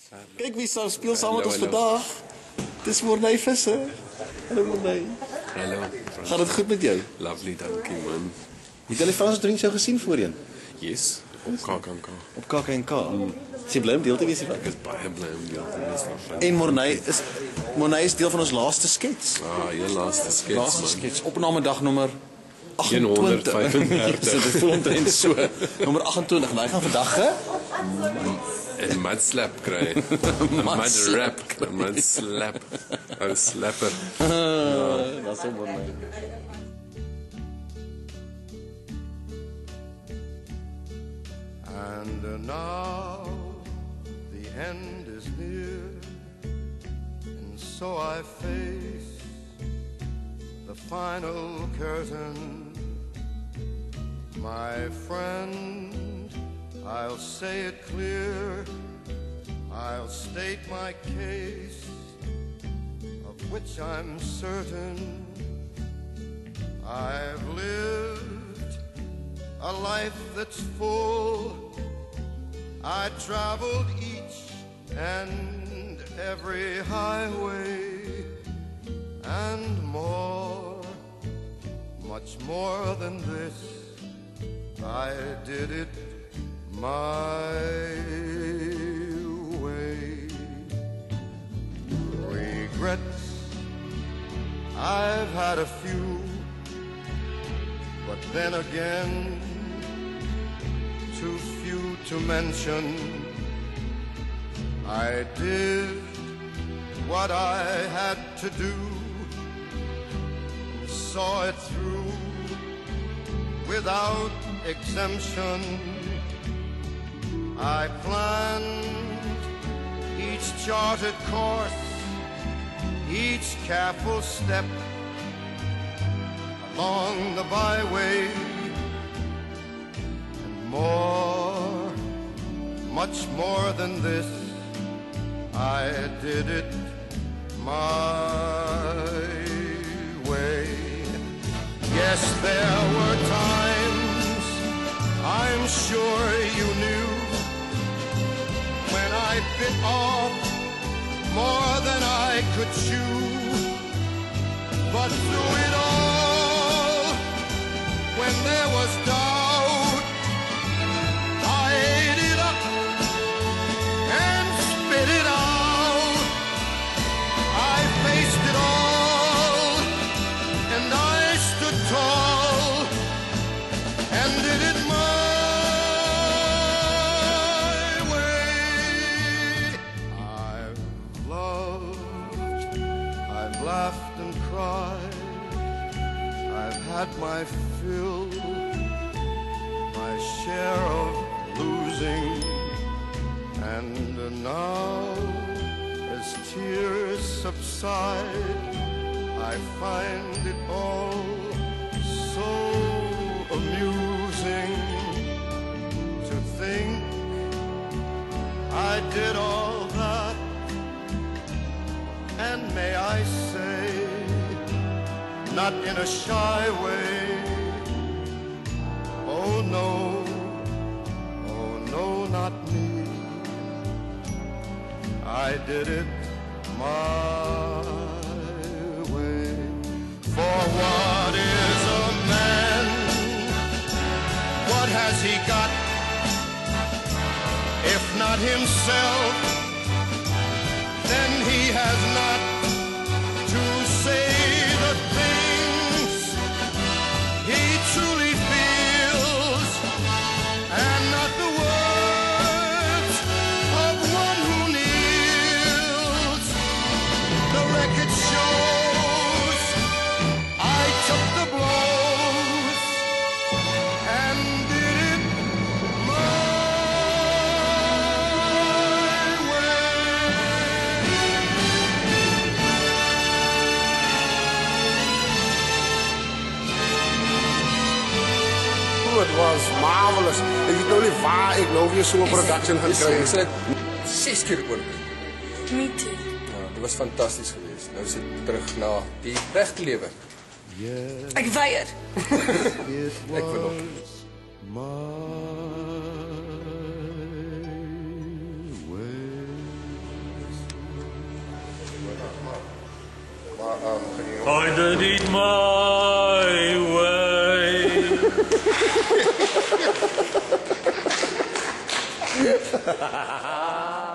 Kyk wie speel saam met ons vandag. Dis Morney Visser. Hallo Morney. Hallo. Gaat dit goed met jou? Lovely, dankie man. Het jy die Franse drink jou gesien voorheen? Yes, op KAK&K. Op KAK&K. Is jy bly om deel te wees hiervan? Ek is baie bly om deel te wees daarvan. En Morney is deel van ons laaste skets. Jou laaste skets, Laaste man. skets, opname dag nommer 28. 135. So, dit voel omtrent so. Nommer 28. En hy gaan vandag, hè? En mud slap kry. Mud rap, mud slap. Ou slapper. Dat is ook Morney. And now the end is near, and so I face the final curtain. My friend, I'll say it clear, I'll state my case, of which I'm certain. I've lived a life that's full. I traveled each and every highway and more, much more than this. I did it my way. Regrets, I've had a few, but then again, too few to mention. I did what I had to do, saw it through without exemption. I planned each charted course, each careful step along the byway, and more, much more than this, I did it my way. Yes, there were times, I'm sure you knew, when I bit off more than I could chew. But through it all, when there was doubt, I ate it up and spit it out. I faced it all, and I stood tall, and did it my way. I've loved, I've laughed and cried, I've had my fill, my share of losing, and now, as tears subside, I find it all so amusing to think I did all that, and may I say, not in a shy way. Oh no, not me. I did it my way. For what is a man? What has he got? If not himself, then he has not to say the things he truly feels, and not the words of one who kneels. The record shows I took the blows and did it my Het was marvelous. Ik weet nou niet waar ik nou weer zo'n production gaan krijgen. Ik zei 6 keer oor. Me too. Ja, dit was fantastisch geweest. Nou is het terug naar die regte lewe. Ek weier. Ek wil op. my way. I did it my way.